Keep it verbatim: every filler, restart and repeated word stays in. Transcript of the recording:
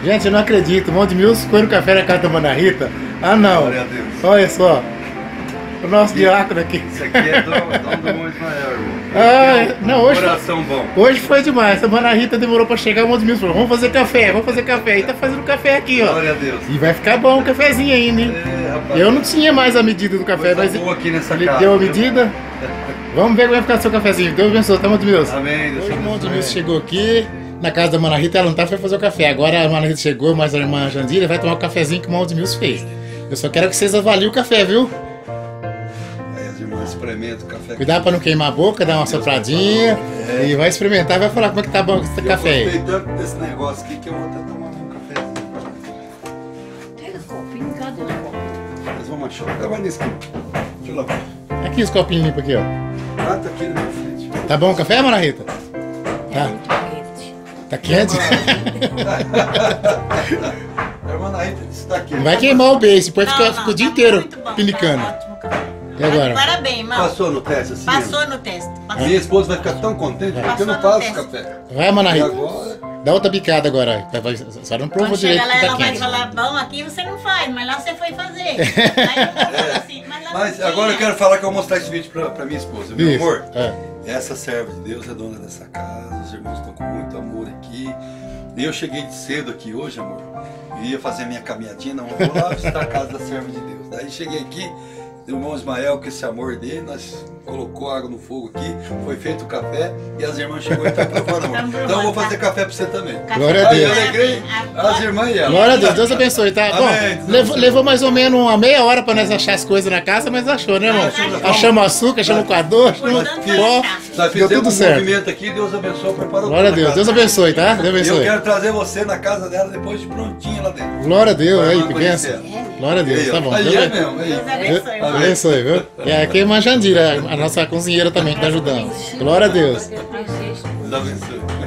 Gente, eu não acredito. O Monte Milson foi no café na casa da Mana Rita. Ah, não. Glória a Deus. Olha só. O nosso diácono aqui. Isso aqui é dom, dom do Monte Ismael, irmão. Ah, não, hoje, Coração bom. hoje foi demais. A Mana Rita demorou pra chegar. O Monte Milson falou: vamos fazer café, vamos fazer café. E tá fazendo café aqui, ó. Glória a Deus. E vai ficar bom o cafezinho ainda, hein? É, rapaz. Eu não tinha mais a medida do café, Coisa mas boa aqui nessa ele casa, deu a viu? medida. Vamos ver como vai ficar seu cafezinho. Deus abençoe, tá, Monte Milson? Amém. Deus Hoje o Monte abençoe. Milson chegou aqui na casa da Mana Rita, ela não tá, foi fazer o café. Agora a Mana Rita chegou, mas a irmã Jandira vai tomar o cafezinho que o Monte Milson fez. Eu só quero que vocês avaliem o café, viu? Aí as irmãs experimentam o café. Cuidado pra não queimar a boca, dar uma sopradinha. É. E vai experimentar, vai falar como é que tá bom esse café Eu aí. gostei tanto desse negócio aqui que eu vou até tomar um cafezinho. Pega o copinho, cadê o copo? Mas vamos achar. Tá, vai nesse aqui. Deixa eu lavar. Aqui os copinhos limpos aqui, ó. Ah, tá aqui na minha frente. Tá bom o café, Mana Rita? É Tá. muito quente. Tá quente? A irmã Naíta disse tá aqui. Não vai queimar o beijo, depois fica, Não, fica não, o dia tá inteiro muito bom, pinicando. tá ótimo, café. E agora? Parabéns, irmão. Passou no teste assim? Passou no teste. Passou. Minha esposa vai ficar tão contente porque eu não Passou no faço teste. café. Vai, Mana E Rita. agora? Dá outra bicada agora. Vai- vai- A senhora não provou Quando direito chega que lá, tá ela vai quente. falar, bom, aqui você não faz, mas lá você foi fazer. Aí eu vou falar assim, mas lá Mas não agora eu tinha. quero falar que eu vou mostrar esse vídeo pra, pra minha esposa. Meu Isso. amor, É. essa serva de Deus é dona dessa casa, os irmãos estão com muito amor aqui. E eu cheguei de cedo aqui hoje, amor, e ia fazer minha caminhadinha, não, eu vou lá visitar a casa da serva de Deus. Daí cheguei aqui, o irmão Ismael, com esse amor dele, nós colocou água no fogo aqui, foi feito o café e as irmãs chegou e estão provando, amor. Então eu vou fazer café pra você também. Café. Glória a Aí eu Deus. alegrei as irmãs e ela. Glória a Deus, Deus abençoe, tá? Amém, Bom, Deus levou, abençoe. levou mais ou menos uma meia hora pra nós achar as coisas na casa, mas achou, né, irmão? Achamos. Achamos açúcar, achamos coador, achamos Importante pó. é achar. Nós Deu fizemos tudo um certo. movimento aqui, Deus abençoe, preparou Glória a tudo na Deus, Deus casa. abençoe, tá? Deus E eu abençoe. quero trazer você na casa dela depois de prontinha lá dentro. Glória a Deus, Vai aí, lá que conhecer benção. ela. Glória a Deus, tá bom. Aí Deus é abençoe. mesmo, aí. Deus abençoe. Deus abençoe, viu? E aqui é a irmã Jandira, a nossa cozinheira também que tá ajudando. Glória a Deus. Eu preciso. Deus abençoe.